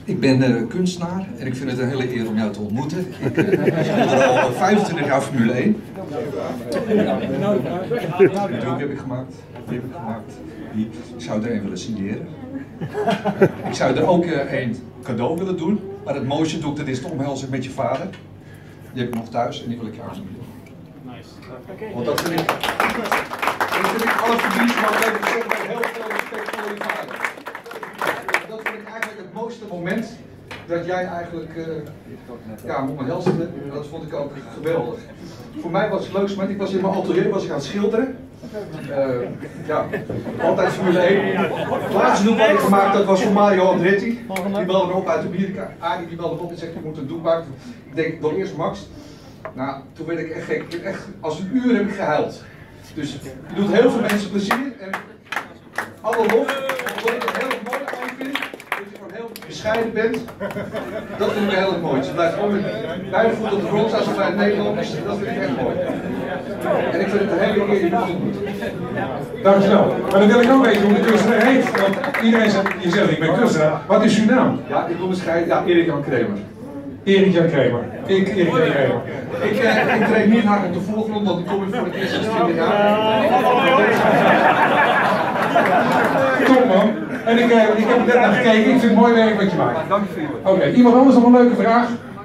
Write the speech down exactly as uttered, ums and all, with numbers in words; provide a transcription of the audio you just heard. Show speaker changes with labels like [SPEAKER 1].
[SPEAKER 1] Ik ben uh, kunstenaar en ik vind het een hele eer om jou te ontmoeten. Ik uh, al vijfentwintig jaar Formule één. Die doek heb ik gemaakt. Die heb ik gemaakt. Die, ik zou er een willen signeren. Ik zou er ook uh, een cadeau willen doen. Maar het mooiste doek, dat is de omhelzing met je vader. Die heb ik nog thuis en die wil ik jou signeren. Nice. Want dat vind ik... Dat vind ik alle verdienst, maar dat heb ik soms met heel veel respect voor je vader. Dat vind ik eigenlijk het mooiste moment dat jij eigenlijk uh, ja, me omhelsde. Dat vond ik ook geweldig. Voor mij was het leukste moment, ik was in mijn atelier, was ik aan het schilderen. Uh, ja, altijd Formule één. Het laatste doek wat ik gemaakt had was voor Mario Andretti. Die belde me op uit Amerika. Adi die belde me op en zegt, je moet een doek maken. Ik denk, ik wil eerst Max. Nou, toen werd ik echt gek. Ik heb echt, als een uur heb ik gehuild. Dus je doet heel veel mensen plezier. En alle lof. Wat ik het heel erg mooi aan vind, dat je gewoon heel bescheiden bent. Dat vind ik heel erg mooi. Ze blijft gewoon met beide voeten op de grond staan, ze blijft Nederlanders. Dat vind ik echt mooi. En ik vind het een hele eer je te ontmoeten.
[SPEAKER 2] Dankjewel. Maar dan wil ik ook weten hoe de kunstenaar heet. Want iedereen zegt, je zegt ik ben kunstenaar. Wat is uw naam?
[SPEAKER 1] Ja, ik kom bescheiden. Ja, Erik Jan Kramer.
[SPEAKER 2] Erik Jan Kramer. Ik, Erik Jan Kramer.
[SPEAKER 1] Ik, eh, ik treed niet hard op de voorgrond, want ik kom hier voor het eerst sinds twintig jaar.
[SPEAKER 2] Top man. En ik, uh, ik heb er net naar gekeken, ik vind het mooi werk wat je maakt.
[SPEAKER 1] Dank je vrienden.
[SPEAKER 2] Oké, okay. Iemand anders nog een leuke vraag?